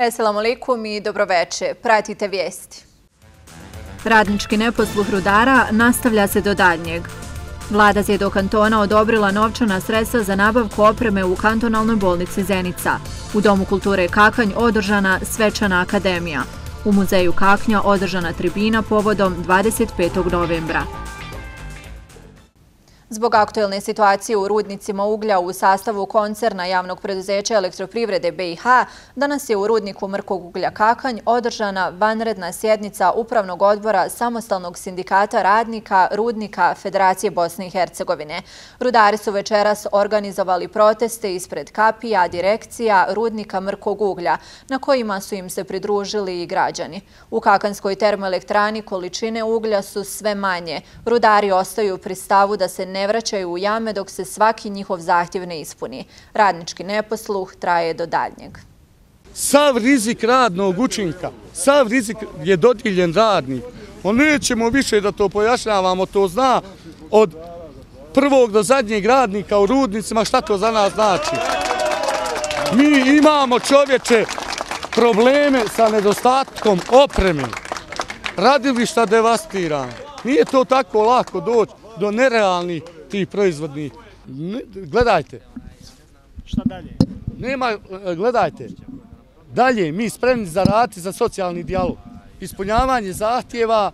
Esselamu alaikum i dobroveče. Pratite vijesti. Radnički neposluh rudara nastavlja se do daljnjeg. Vlada Zedo kantona odobrila novčana sredstva za nabavku opreme u kantonalnoj bolnici Zenica. U Domu kulture Kakanj održana svečana akademija. U muzeju Kaknja održana tribina povodom 25. novembra. Zbog aktuelne situacije u rudnicima uglja u sastavu koncerna javnog preduzeća Elektroprivrede BiH, danas je u rudniku Mrkog uglja Kakanj održana vanredna sjednica Upravnog odbora Samostalnog sindikata radnika rudnika Federacije Bosne i Hercegovine. Rudari su večeras organizovali proteste ispred kapija, direkcija rudnika Mrkog uglja, na kojima su im se pridružili i građani. U Kakanjskoj termoelektrani količine uglja su sve manje. Rudari ostaju pri stavu da se ne vraćaju u jame dok se svaki njihov zahtjev ne ispuni. Radnički neposluh traje do daljnjeg. Sav rizik radnog učinka, sav rizik je dodijeljen radnik. Nećemo više da to pojašnjavamo, to zna od prvog do zadnjeg radnika u rudnicima šta to za nas znači. Mi imamo, čovječe, probleme sa nedostatkom opreme. Radilišta devastirana. Nije to tako lako doći do nerealnih tih proizvodnih. Gledajte. Šta dalje? Gledajte. Dalje, mi spremni za rad i za socijalni dijalog. Ispunjavanje zahtjeva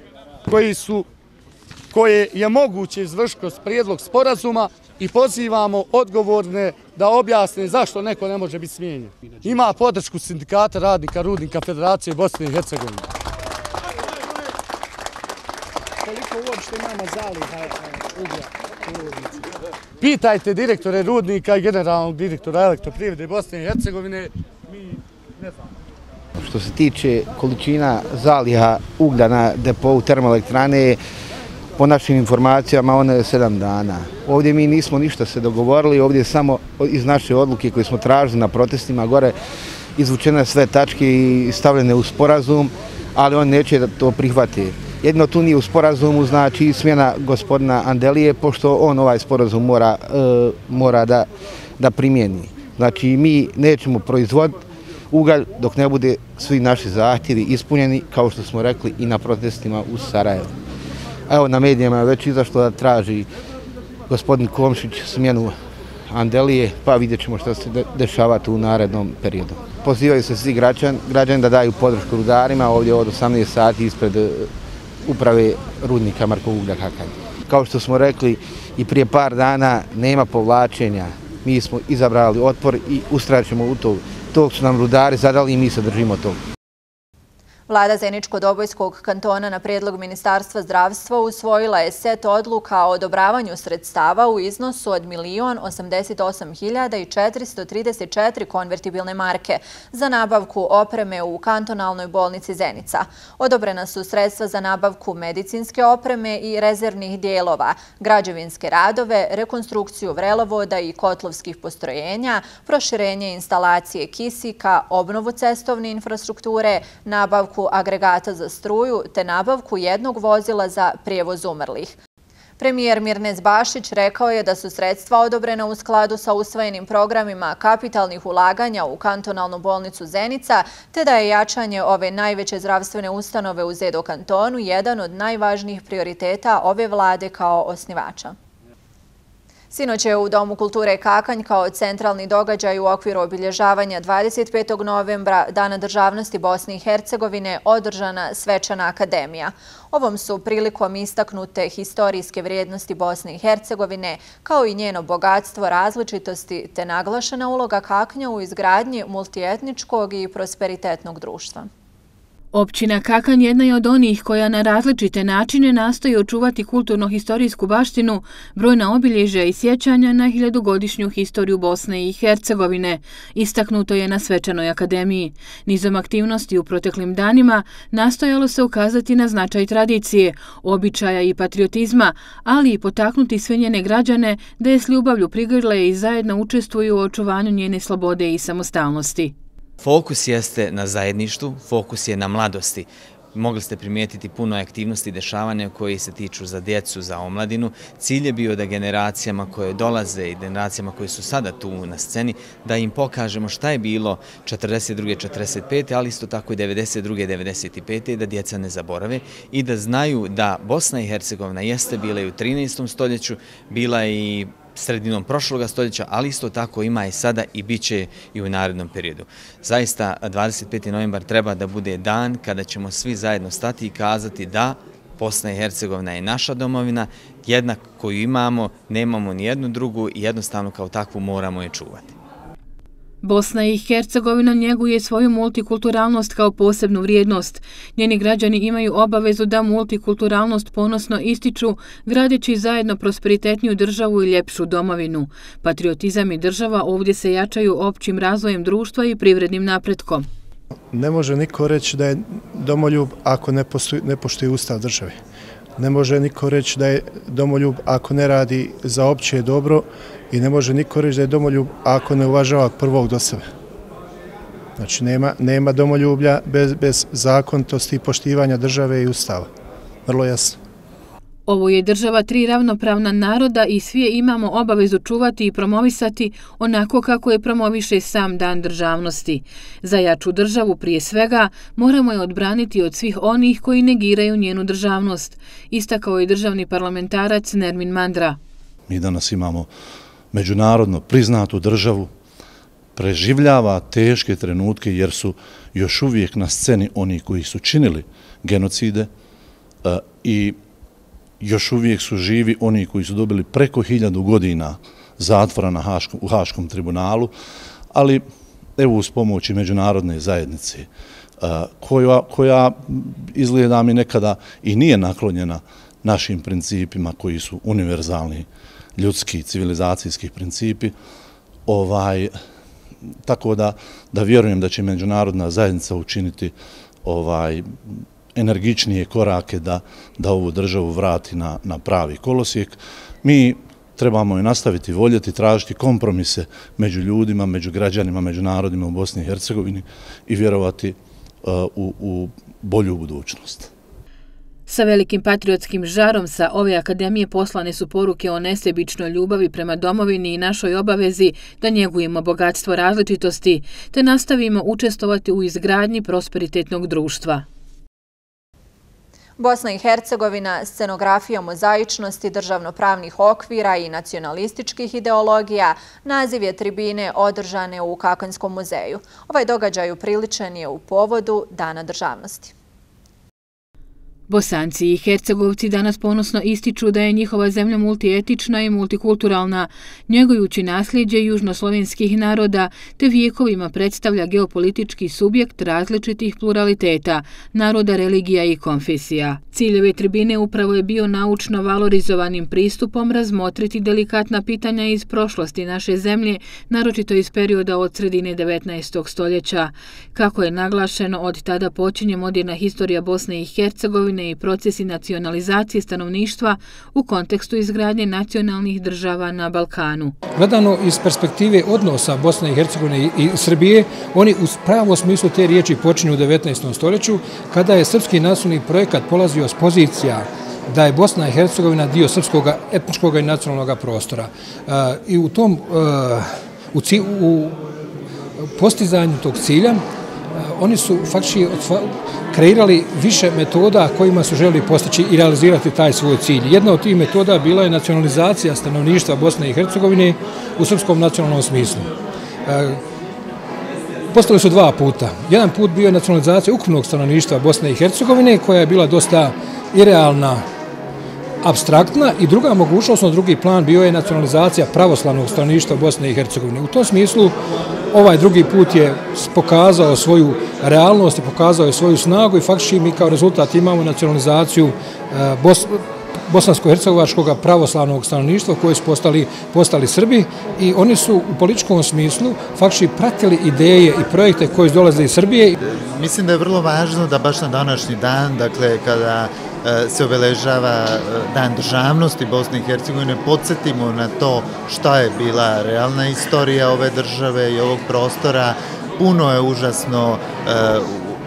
koje je moguće izvršiti kroz prijedlog sporazuma i pozivamo odgovorne da objasne zašto neko ne može biti smijenjen. Ima podršku sindikata radnika rudnika Federacije Bosne i Hercegovine. Koliko uopšte imamo zaliha uglja u rudnici? Pitajte direktore rudnika i generalnog direktora Elektroprivrede Bosne i Hercegovine. Mi ne znamo. Što se tiče količina zaliha uglja na depou termoelektrane, po našim informacijama ona je 7 dana. Ovdje mi nismo ništa se dogovorili, ovdje je samo iz naše odluke koje smo tražili na protestima gore izvučene sve tačke i stavljene u sporazum, ali on neće da to prihvati. Jedino tu nije u sporazumu, znači smjena gospodina Andelije, pošto on ovaj sporazum mora da primijeni. Znači mi nećemo proizvoditi ugalj dok ne bude svi naši zahtjevi ispunjeni, kao što smo rekli i na protestima u Sarajevu. Evo na medijima je već izašlo da traži gospodin Komšić smjenu Andelije, pa vidjet ćemo što se dešava u narednom periodu. Pozivaju se svi građani da daju podršku rudarima ovdje od 18 sati ispred uprave rudnika Mrkog uglja Kakanj. Kao što smo rekli i prije par dana, nema povlačenja. Mi smo izabrali otpor i ustrajat ćemo u to. Tog su nam rudari zadali i mi se držimo toga. Vlada Zeničko-Dobojskog kantona na prijedlog Ministarstva zdravstva usvojila je set odluka o odobravanju sredstava u iznosu od 1.088.434 konvertibilne marke za nabavku opreme u kantonalnoj bolnici Zenica. Odobrena su sredstva za nabavku medicinske opreme i rezervnih dijelova, građevinske radove, rekonstrukciju vrelovoda i kotlovskih postrojenja, proširenje instalacije kisika, obnovu cestovne infrastrukture, nabavku agregata za struju te nabavku jednog vozila za prijevoz umrlih. Premijer Mirnes Bašić rekao je da su sredstva odobrena u skladu sa usvojenim programima kapitalnih ulaganja u kantonalnu bolnicu Zenica, te da je jačanje ove najveće zdravstvene ustanove u Zedo kantonu jedan od najvažnijih prioriteta ove vlade kao osnivača. Sinoć je u Domu kulture Kakanj kao centralni događaj u okviru obilježavanja 25. novembra Dana državnosti Bosne i Hercegovine održana svečana akademija. Ovom su prilikom istaknute historijske vrijednosti Bosne i Hercegovine kao i njeno bogatstvo različitosti te naglašena uloga Kaknja u izgradnji multietničkog i prosperitetnog društva. Općina Kakanj jedna je od onih koja na različite načine nastoji očuvati kulturno-historijsku baštinu, brojna obilježja i sjećanja na 1000-godišnju historiju Bosne i Hercegovine, istaknuto je na svečanoj akademiji. Nizom aktivnosti u proteklim danima nastojalo se ukazati na značaj tradicije, običaja i patriotizma, ali i potaknuti sve njene građane da je s ljubavlju prigrle i zajedno učestvuju u očuvanju njene slobode i samostalnosti. Fokus jeste na zajedništvu, fokus je na mladosti. mogli ste primijetiti puno aktivnosti i dešavanja koji se tiču za djecu, za omladinu. Cilj je bio da generacijama koje dolaze i generacijama koje su sada tu na sceni, da im pokažemo šta je bilo 42. 45. ali isto tako i 92. 95. da djeca ne zaborave i da znaju da Bosna i Hercegovina jeste bila i u 13. stoljeću, bila i sredinom prošloga stoljeća, ali isto tako ima i sada i bit će i u narednom periodu. Zaista 25. novembar treba da bude dan kada ćemo svi zajedno stati i kazati da Bosna i Hercegovina je naša domovina, jedna koju imamo, nemamo ni jednu drugu i jednostavno kao takvu moramo je čuvati. Bosna i Hercegovina njeguje svoju multikulturalnost kao posebnu vrijednost. Njeni građani imaju obavezu da multikulturalnost ponosno ističu, gradeći zajedno prosperitetniju državu i ljepšu domovinu. Patriotizam i država ovdje se jačaju općim razvojem društva i privrednim napretkom. Ne može niko reći da je domoljub ako ne poštuje ustav države. Ne može niko reći da je domoljub ako ne radi za opće dobro i ne može niko reći da je domoljub ako ne uvažava prvog do sebe. Znači nema domoljublja bez zakonitosti i poštivanja države i ustava. Vrlo jasno. Ovo je država tri ravnopravna naroda i svi je imamo obavezu čuvati i promovisati onako kako je promoviše sam Dan državnosti. Za jaču državu prije svega moramo je odbraniti od svih onih koji negiraju njenu državnost, istakao je državni parlamentarac Nermin Mandra. Mi danas imamo međunarodno priznatu državu, preživljava teške trenutke jer su još uvijek na sceni oni koji su činili genocide i još uvijek su živi oni koji su dobili preko 1000 godina zatvora u Haškom tribunalu, ali evo uz pomoć međunarodne zajednice koja izgleda mi nekada i nije naklonjena našim principima koji su univerzalni, ljudski, civilizacijski principi, tako da vjerujem da će međunarodna zajednica učiniti energičnije korake da ovu državu vrati na pravi kolosijek. Mi trebamo je nastaviti voljeti, tražiti kompromise među ljudima, među građanima, među narodima u Bosni i Hercegovini i vjerovati u bolju budućnost. Sa velikim patriotskim žarom sa ove akademije poslane su poruke o nesebičnoj ljubavi prema domovini i našoj obavezi da njegujemo bogatstvo različitosti, te nastavimo učestvovati u izgradnji prosperitetnog društva. Bosna i Hercegovina scenografijom mozaičnosti državnopravnih okvira i nacionalističkih ideologija naziv je tribine održane u Kakanjskom muzeju. Ovaj događaj upriličen je u povodu Dana državnosti. Bosanci i Hercegovci danas ponosno ističu da je njihova zemlja multietična i multikulturalna, njegujući nasljeđe južnoslovenskih naroda, te vijekovima predstavlja geopolitički subjekt različitih pluraliteta, naroda, religija i konfesija. Cilj ove tribine upravo je bio naučno valorizovanim pristupom razmotriti delikatna pitanja iz prošlosti naše zemlje, naročito iz perioda od sredine 19. stoljeća. Kako je naglašeno, od tada počinje moderna historija Bosne i Hercegovine i procesi nacionalizacije stanovništva u kontekstu izgradnje nacionalnih država na Balkanu. Gledano iz perspektive odnosa Bosne i Hercegovine i Srbije, oni u pravom smislu te riječi počinju u 19. stoljeću, kada je srpski nacionalni projekat polazio s pozicija da je Bosna i Hercegovina dio srpskog etničkog i nacionalnog prostora. I u tom u postizanju tog cilja oni su faktički kreirali više metoda kojima su želeli postići i realizirati taj svoj cilj. Jedna od tih metoda bila je nacionalizacija stanovništva Bosne i Hercegovine u srpskom nacionalnom smislu. Postali su dva puta. Jedan put bio je nacionalizacija ukupnog stanovništva Bosne i Hercegovine, koja je bila dosta irealna, apstraktna, i druga mogućnost, na drugi plan, bio je nacionalizacija pravoslavnog stanovništva Bosne i Hercegovine. U tom smislu ovaj drugi put je pokazao svoju realnost i pokazao je svoju snagu i faktički mi kao rezultat imamo nacionalizaciju bosansko-hercegovačkog pravoslavnog stanovništva koji su postali Srbi, i oni su u političkom smislu faktički pratili ideje i projekte koji dolaze iz Srbije. Mislim da je vrlo važno da baš na današnji dan, dakle kada se obeležava Dan državnosti Bosne i Hercegovine, podsjetimo na to šta je bila realna istorija ove države i ovog prostora. Puno je užasno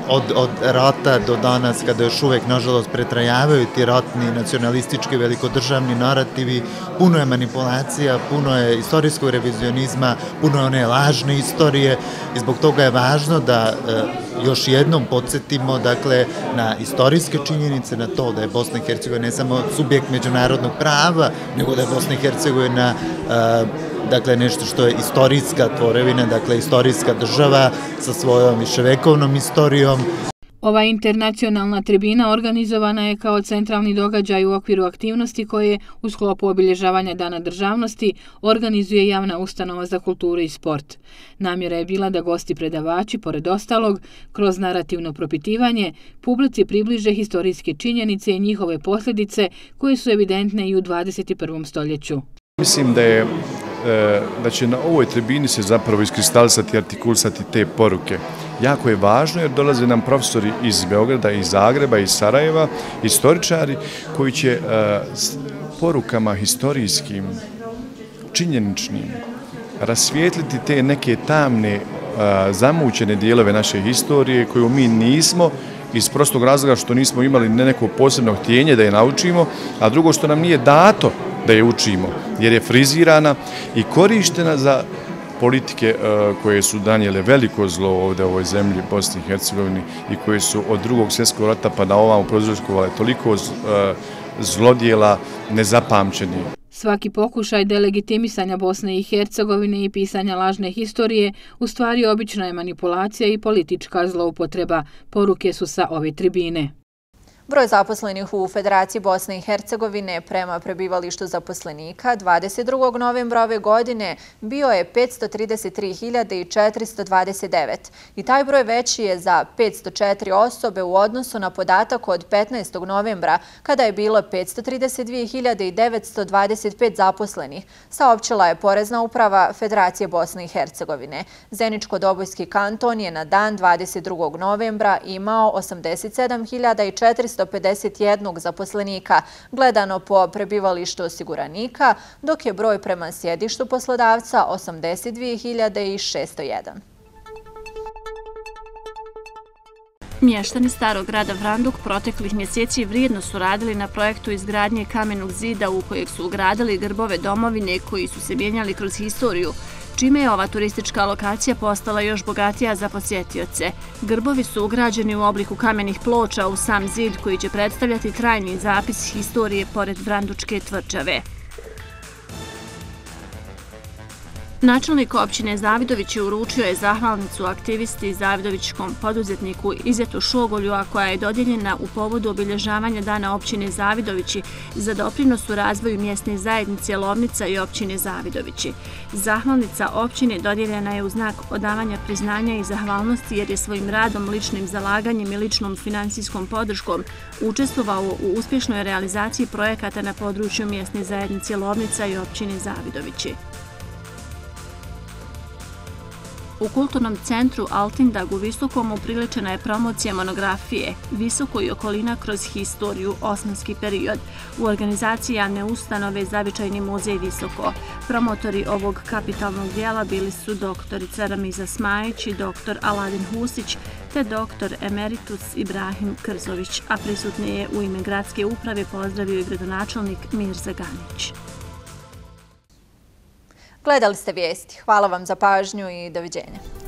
od rata do danas, kada još uvek, nažalost, pretrajavaju ti ratni, nacionalistički, velikodržavni narativi, puno je manipulacija, puno je istorijskog revizionizma, puno je one lažne istorije i zbog toga je važno da još jednom podsjetimo, dakle, na istorijske činjenice, na to da je Bosna i Hercegovina ne samo subjekt međunarodnog prava, nego da je Bosna i Hercegovina dakle, nešto što je istorijska tvorevina, dakle, istorijska država sa svojom viševekovnom istorijom. Ova internacionalna tribina organizovana je kao centralni događaj u okviru aktivnosti koje u sklopu obilježavanja Dana državnosti organizuje javna ustanova za kulturu i sport. Namjera je bila da gosti predavači, pored ostalog, kroz narativno propitivanje, publici približe historijske činjenice i njihove posljedice koje su evidentne i u 21. stoljeću. Mislim da će na ovoj tribini se zapravo iskristalisati i artikulisati te poruke. Jako je važno jer dolaze nam profesori iz Beograda, iz Zagreba, iz Sarajeva, istoričari koji će porukama historijskim, činjeničnim, rasvijetliti te neke tamne, zamućene dijelove naše historije koju mi nismo iz prostog razloga što nismo imali neko posebno htjenje da je naučimo, a drugo što nam nije dato da je učimo, jer je frizirana i korištena za politike koje su danijele veliko zlo ovdje u ovoj zemlji, Bosni i Hercegovini, i koje su od Drugog svjetskog rata pa na ovamo prouzrokovale toliko zlodjela nezapamćeni. Svaki pokušaj delegitimisanja Bosne i Hercegovine i pisanja lažne historije u stvari obična je manipulacija i politička zloupotreba, poruke su sa ove tribine. Broj zaposlenih u Federaciji Bosne i Hercegovine prema prebivalištu zaposlenika 22. novembra ove godine bio je 533.429 i taj broj veći je za 504 osobe u odnosu na podatak od 15. novembra kada je bilo 532.925 zaposlenih, saopćila je Porezna uprava Federacije Bosne i Hercegovine. Zeničko-Dobojski kanton je na dan 22. novembra imao 87.451 zaposlenika, gledano po prebivalištu osiguranika, dok je broj prema sjedištu poslodavca 82.601. Mještani Starog grada Vranduk proteklih mjeseci vrijedno su radili na projektu izgradnje kamenog zida u kojeg su ugradili grbove domovine koji su se mijenjali kroz historiju, čime je ova turistička lokacija postala još bogatija za posjetioce. Grbovi su ugrađeni u obliku kamenih ploča u sam zid koji će predstavljati trajni zapis historije pored Vrandučke tvrđave. Načelnik općine Zavidovići uručio je zahvalnicu aktivisti zavidovićkom poduzetniku Izetu Šogolju, a koja je dodijeljena u povodu obilježavanja Dana općine Zavidovići za doprinos u razvoju mjesne zajednice Lovnica i općine Zavidovići. Zahvalnica općine dodijeljena je u znak odavanja priznanja i zahvalnosti jer je svojim radom, ličnim zalaganjem i ličnom financijskom podrškom učestvovao u uspješnoj realizaciji projekata na području mjesne zajednice Lovnica i općine Zavidovići. U kulturnom centru Altindag u Visokom upriličena je promocija monografije Visoko i okolina kroz historiju, osmanski period, u organizaciji javne ustanove Zavičajni muzej Visoko. Promotori ovog kapitalnog dijela bili su doktorica Ramiza Smajić i doktor Aladin Husić te doktor emeritus Ibrahim Krzović, a prisutne je u ime gradske uprave pozdravio i gradonačelnik Mirza Ganić. Gledali ste vijesti. Hvala vam za pažnju i doviđenja.